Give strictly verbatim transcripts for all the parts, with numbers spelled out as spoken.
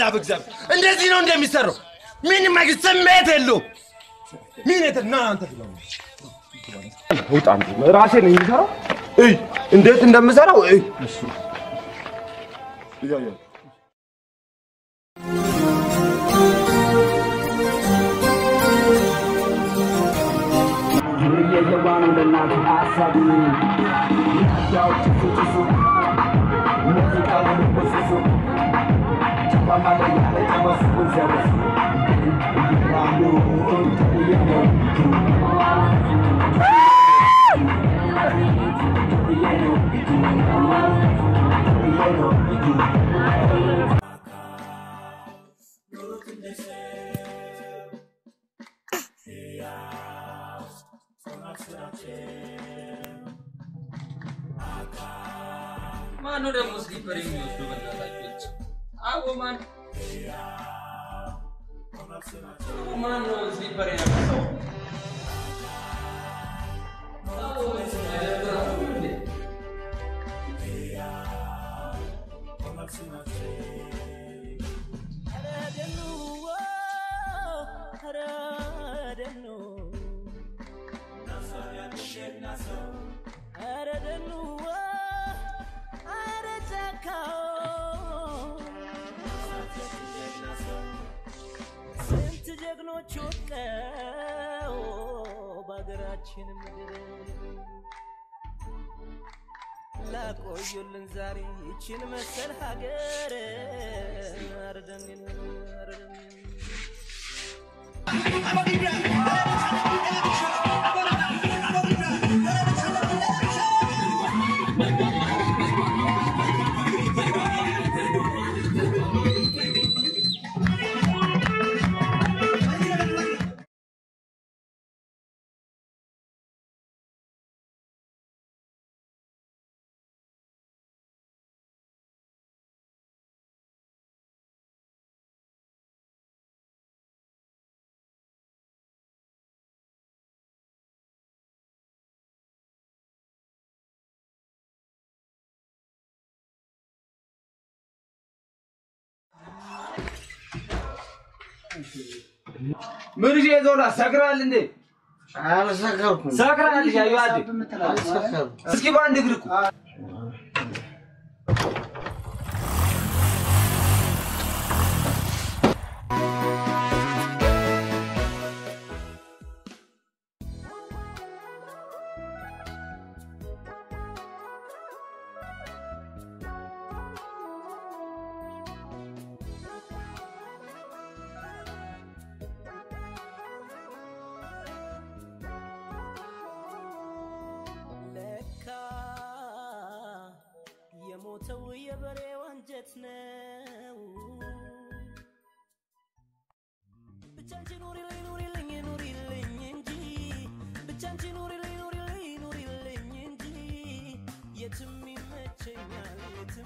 በላ በግዛብ እንደዚህ ነው እንደሚሰራው ምን ማግስት ስሜት የለው ምን የተና አንተ ትለው ወጣን ራሴ ነኝ የሚሰራው እይ እንዴት እንደምሰራው እይ እሱ ይያያ የጀባኑ ለናት አሳቢ ያው ትፍትፉ ሙዚቃው በሱሱ ቻባማለ ያለ ተመስኩ ዘበስ ይራሉ ይየው ማኑ ደግሞ ስሊፐር የሚወስዱ በእናታችሁ አዎ ማን ማን ነው ስሊፐር ያመጣው አዎ ጀግኖች ወቀው ባገራችን ምድር ላቆዩልን ዛሬ ይችን መሰል ሀገር አርደን አርደን ምርጄ ዞላ ሰክራል እንዴ አልሰከርኩም ሰክራል ያዩ አዲ አልሰከርኩም እስኪ ባንድ ግርኩ የሞተው የበሬው አንጀት ነው ብቻንቺ ኑሪልኝ ኑሪልኝ ኑሪልኝ እንጂ ብቻንቺ ኑሪልኝ ኑሪልኝ ኑሪልኝ እንጂ የትም ይመቸኛል የትም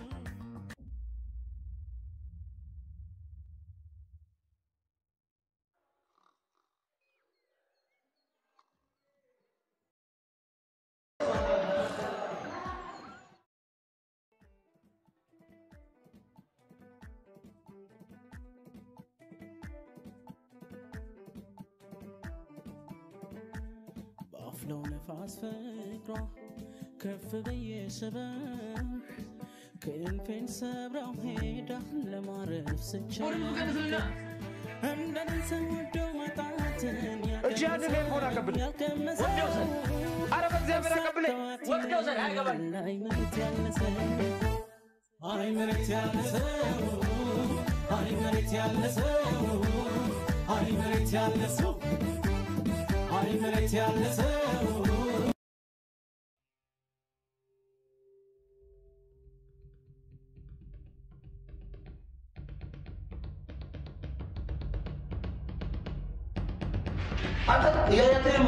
አፍለው ነፋስ ፍቅሯ ከፍ በየሰበር ክንፌን ሰብራው ሄዳ ለማረፍ ስችል እንደነሰን ወደው መጣትን እጃን ለፎና ቀብል ወደው ሰ አረ በእግዚአብሔር አቀብለኝ ወደው ሰ አይገባኝ አይ መሬት ያለሰው አይ መሬት ያለሰው አይ መሬት ያለሰው አይ መሬት ያለሰው አይ መሬት ያለሰው አንተ ያያተም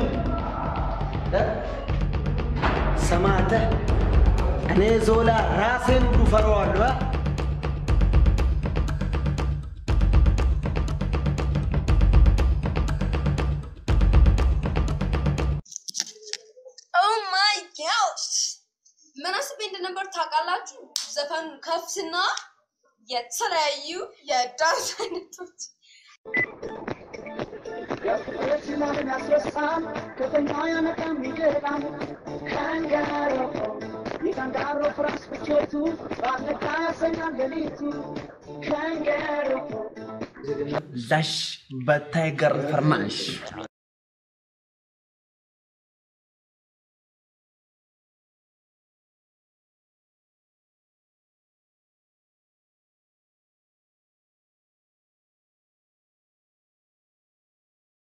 ሰማተ እኔ ዞላ ራሴን ሁሉ ፈራዋለሁ ምን አስቤ እንደነበር ታውቃላችሁ ዘፈን ከፍስና የተለያዩ የዳንስ አይነቶች ላሽ በታይገር ፍርማሽ